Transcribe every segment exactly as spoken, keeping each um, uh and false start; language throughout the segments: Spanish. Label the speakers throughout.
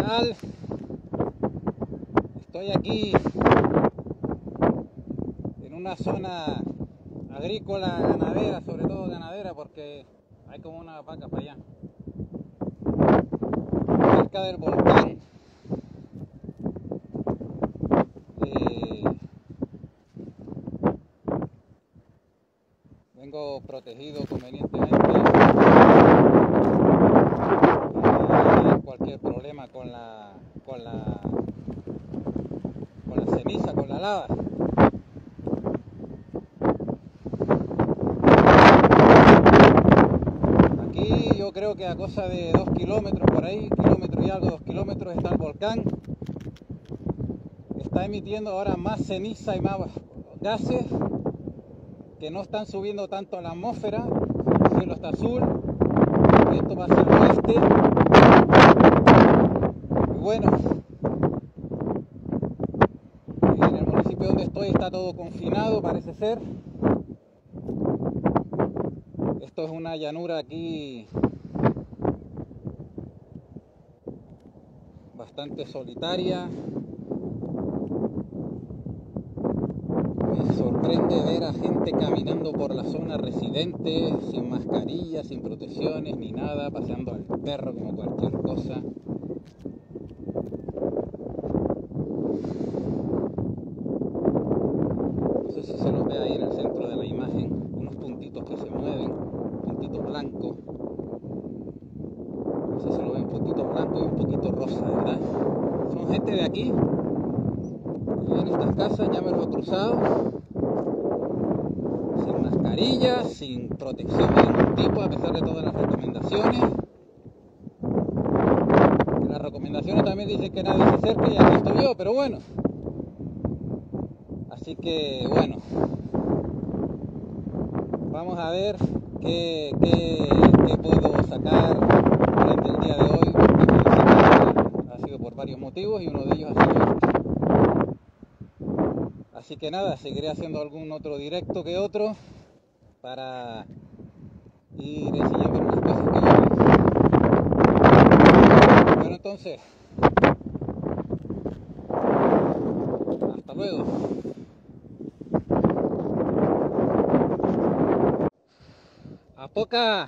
Speaker 1: tal? Estoy aquí en una zona agrícola, ganadera, sobre todo ganadera, porque hay como una vaca para allá, cerca del volcán. Eh, vengo protegido convenientemente. Eh, cualquier problema con la, con la, con la ceniza, con la lava. Aquí yo creo que a cosa de dos kilómetros por ahí, kilómetro y algo, dos kilómetros, está el volcán. Está emitiendo ahora más ceniza y más gases que no están subiendo tanto a la atmósfera. El cielo está azul, el viento va hacia el oeste. Y bueno, en el municipio donde estoy está todo confinado, parece ser. Esto es una llanura aquí bastante solitaria. Me sorprende ver a gente caminando por la zona residente sin mascarilla, sin protecciones ni nada, paseando al perro como cualquier cosa. No sé si se los ve ahí en el centro de la imagen, unos puntitos que se mueven, puntitos blancos. No sé si se lo ven, puntitos blancos y un poquito rosa, ¿verdad? Son gente de aquí. En estas casas ya me los he cruzado. Sin mascarilla, sin protección de ningún tipo, a pesar de todas las recomendaciones. Las recomendaciones también dicen que nadie se acerque y aquí estoy yo, pero bueno. Así que bueno, vamos a ver qué, qué, qué puedo sacar durante el día de hoy, porque ha sido por varios motivos y uno de ellos ha sido este. Así que nada, seguiré haciendo algún otro directo que otro para ir enseñando las cosas que yo hago. Bueno, entonces, hasta luego. A poca,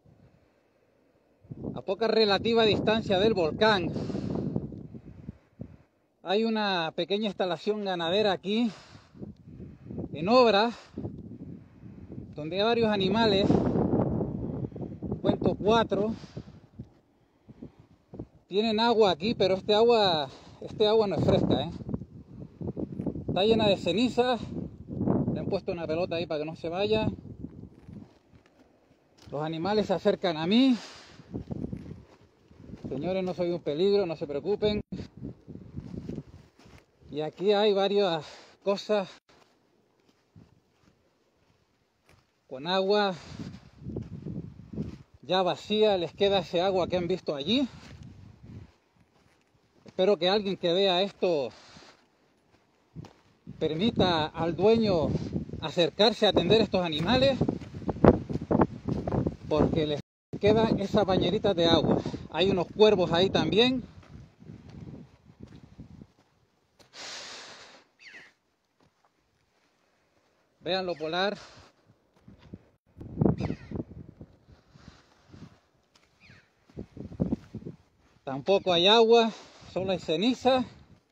Speaker 1: a poca relativa distancia del volcán hay una pequeña instalación ganadera aquí en obra, donde hay varios animales. Cuento cuatro. Tienen agua aquí, pero este agua, este agua no es fresca, ¿eh? Está llena de cenizas. Le han puesto una pelota ahí para que no se vaya. Los animales se acercan a mí. Señores, no soy un peligro, no se preocupen. Y aquí hay varias cosas con agua ya vacía. Les queda ese agua que han visto allí. Espero que alguien que vea esto permita al dueño acercarse a atender estos animales, porque les quedan esas bañeritas de agua. Hay unos cuervos ahí también. Vean lo polar. Tampoco hay agua, solo hay ceniza.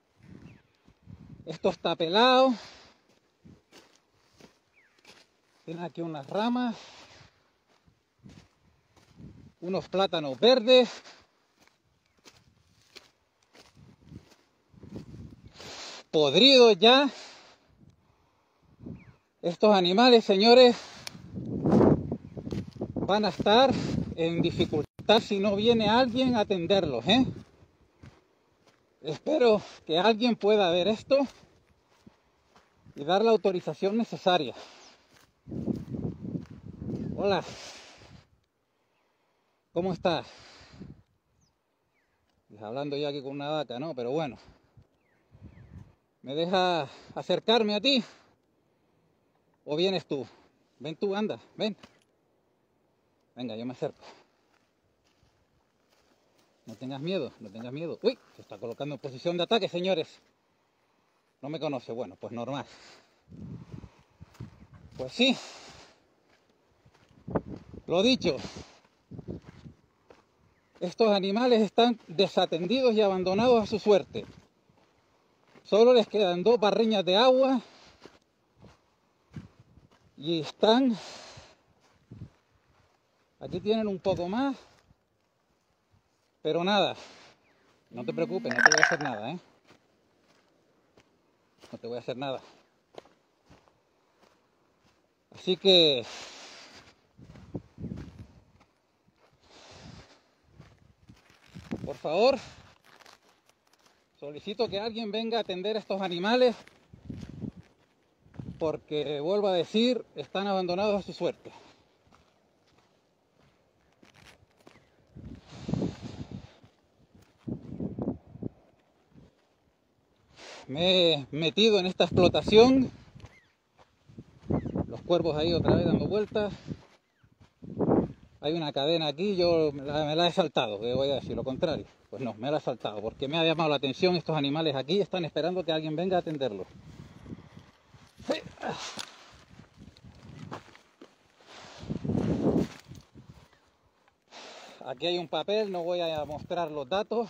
Speaker 1: Esto está pelado. Tienen aquí unas ramas, unos plátanos verdes. Podridos ya. Estos animales, señores, van a estar en dificultad si no viene alguien a atenderlos, ¿eh? Espero que alguien pueda ver esto y dar la autorización necesaria. Hola, ¿cómo estás? Hablando ya aquí con una vaca, ¿no? Pero bueno, ¿me deja acercarme a ti? ¿O vienes tú? Ven tú, anda, ven. Venga, yo me acerco. No tengas miedo, no tengas miedo. Uy, se está colocando en posición de ataque, señores. No me conoce, bueno, pues normal. Pues sí. Lo dicho. Estos animales están desatendidos y abandonados a su suerte. Solo les quedan dos barriñas de agua y están... Aquí tienen un poco más, pero nada. No te preocupes, no te voy a hacer nada, ¿eh? No te voy a hacer nada. Así que... por favor, solicito que alguien venga a atender a estos animales porque, vuelvo a decir, están abandonados a su suerte. Me he metido en esta explotación, los cuervos ahí otra vez dando vueltas. Hay una cadena aquí, yo me la, me la he saltado, que voy a decir lo contrario. Pues no, me la he saltado, porque me ha llamado la atención estos animales aquí, están esperando que alguien venga a atenderlos. Aquí hay un papel, no voy a mostrar los datos,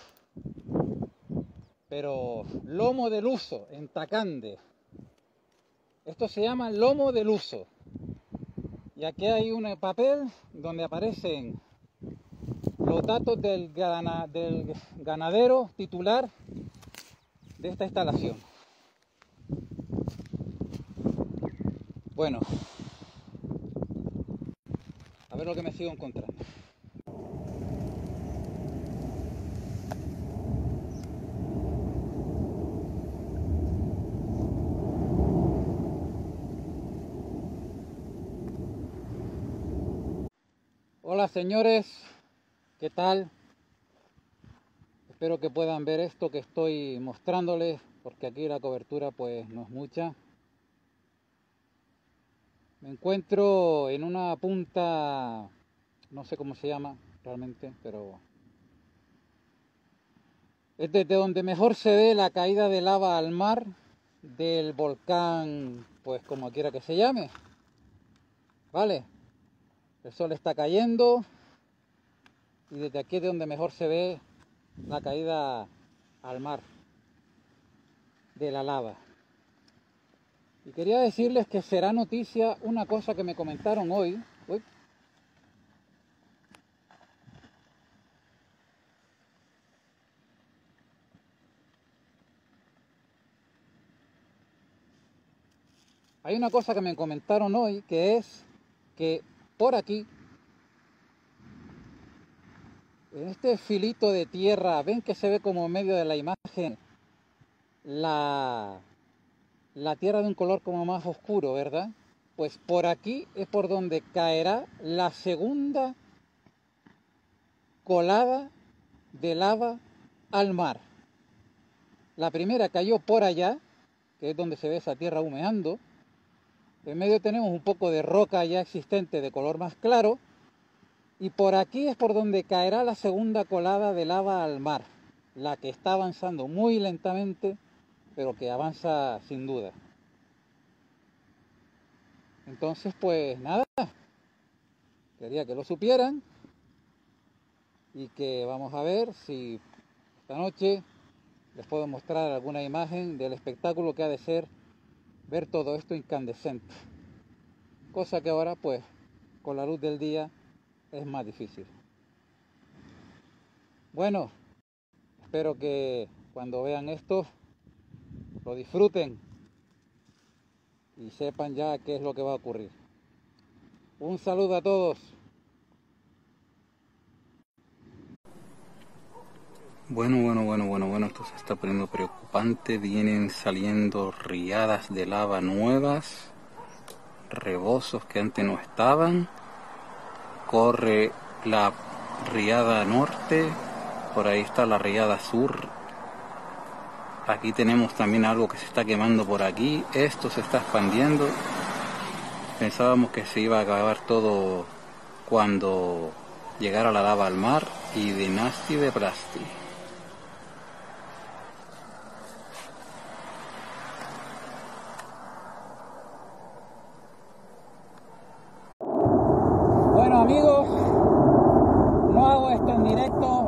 Speaker 1: pero lomo del uso en Tacande. Esto se llama lomo del uso. Y aquí hay un papel donde aparecen los datos del, gana, del ganadero titular de esta instalación. Bueno, a ver lo que me sigo encontrando. Hola señores, ¿qué tal? Espero que puedan ver esto que estoy mostrándoles, porque aquí la cobertura pues no es mucha. Me encuentro en una punta, no sé cómo se llama realmente, pero es desde donde mejor se ve la caída de lava al mar del volcán, pues como quiera que se llame, ¿vale? El sol está cayendo y desde aquí es de donde mejor se ve la caída al mar de la lava. Y quería decirles que será noticia una cosa que me comentaron hoy. Uy. Hay una cosa que me comentaron hoy, que es que por aquí, en este filito de tierra, ven que se ve como en medio de la imagen la, la tierra de un color como más oscuro, ¿verdad? Pues por aquí es por donde caerá la segunda colada de lava al mar. La primera cayó por allá, que es donde se ve esa tierra humeando. En medio tenemos un poco de roca ya existente de color más claro. Y por aquí es por donde caerá la segunda colada de lava al mar. La que está avanzando muy lentamente, pero que avanza sin duda. Entonces, pues nada. Quería que lo supieran. Y que vamos a ver si esta noche les puedo mostrar alguna imagen del espectáculo que ha de ser ver todo esto incandescente, cosa que ahora pues con la luz del día es más difícil. Bueno, espero que cuando vean esto lo disfruten y sepan ya qué es lo que va a ocurrir. Un saludo a todos. Bueno, bueno, bueno, bueno, bueno, esto se está poniendo preocupante. Vienen saliendo riadas de lava nuevas, rebozos que antes no estaban. Corre la riada norte, por ahí está la riada sur. Aquí tenemos también algo que se está quemando por aquí. Esto se está expandiendo. Pensábamos que se iba a acabar todo cuando llegar a la lava al mar y de Nasti de Plasti. Bueno amigos, no hago esto en directo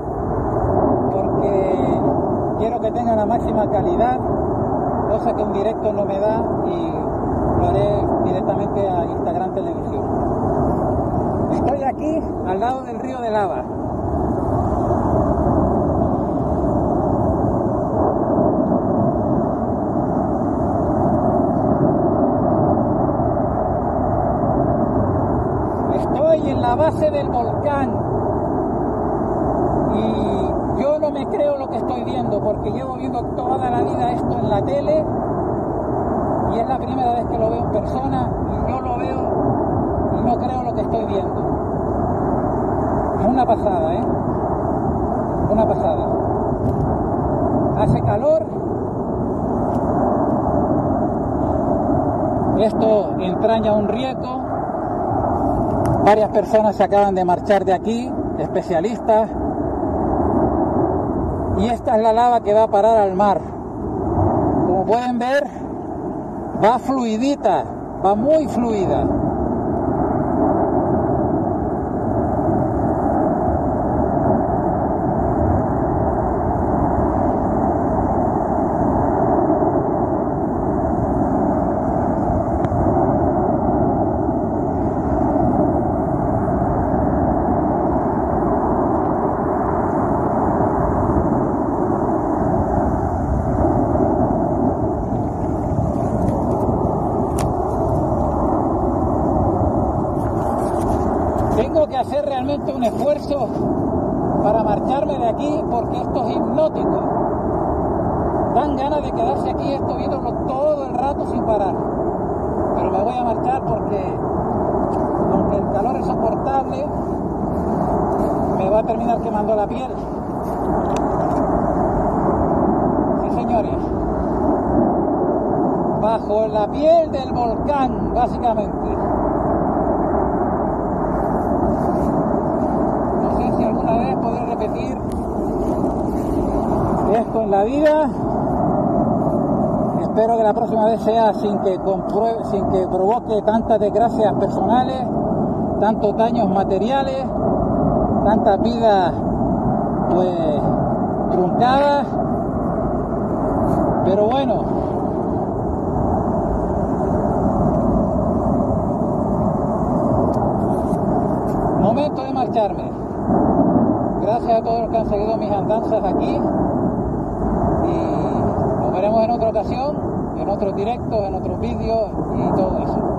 Speaker 1: porque quiero que tenga la máxima calidad, cosa que un directo no me da, y lo haré directamente a Instagram Televisión. Estoy aquí al lado del río de lava. Estoy en la base del volcán y yo no me creo lo que estoy viendo, porque llevo viendo toda la vida esto en la tele y es la primera vez que lo veo en persona, y yo lo veo y no creo lo que estoy viendo. Una pasada, ¿eh? Una pasada. Hace calor. Esto entraña un riesgo. Varias personas se acaban de marchar de aquí, especialistas. Y esta es la lava que va a parar al mar. Como pueden ver, va fluidita, va muy fluida. Tengo que hacer realmente un esfuerzo para marcharme de aquí, porque esto es hipnótico. Dan ganas de quedarse aquí esto viéndolo todo el rato sin parar. Pero me voy a marchar porque, aunque el calor es soportable, me va a terminar quemando la piel. Sí, señores. Bajo la piel del volcán, básicamente. Alguna vez podré repetir esto en la vida. Espero que la próxima vez sea sin que compruebe, sin que provoque tantas desgracias personales, tantos daños materiales, tantas vidas pues truncadas. Pero bueno, momento de marcharme. Gracias a todos los que han seguido mis andanzas aquí, y nos veremos en otra ocasión, en otros directos, en otros vídeos y todo eso.